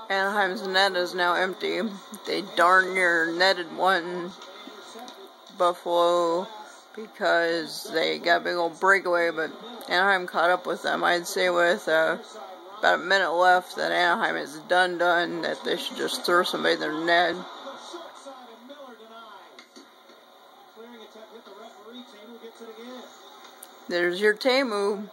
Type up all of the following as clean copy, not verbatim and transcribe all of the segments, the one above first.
Anaheim's net is now empty. They darn near netted one Buffalo because they got a big old breakaway, but Anaheim caught up with them. I'd say with about a minute left that Anaheim is done, that they should just throw somebody in their net. There's your Teemu.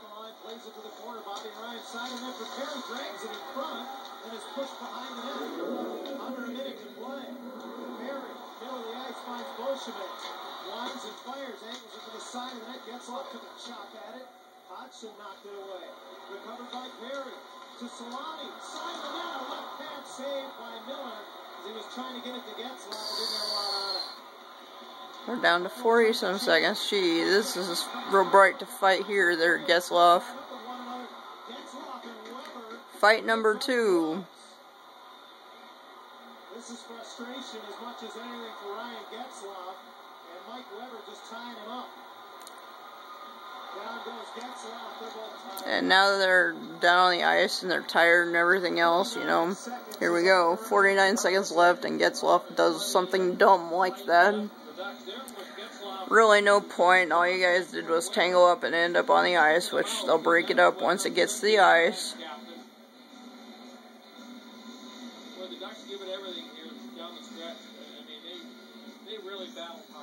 Winds and fires, angles it to the side of the net. Getzlaf took a chop at it. Hodgson knocked it away. Recovered by Perry. To Solani. Side of the net. A left pad saved by Miller as he was trying to get it to Getzlaf and didn't have a lot on it. We're down to 40-some seconds. Gee, this is real bright to fight here there, Getzlaf. Fight number 2. This is frustration as much as anything for Ryan Getzlaf. And Mike Weber just tying him up. Down goes Getzlaf. They're both tied. And now that they're down on the ice and they're tired and everything else, you know, here we go. 49 seconds left and Getzlaf does something dumb like that. Really no point. All you guys did was tangle up and end up on the ice, which they'll break it up once it gets to the ice. Well, the Ducks give it everything here down the stretch. I mean, they really battle hard.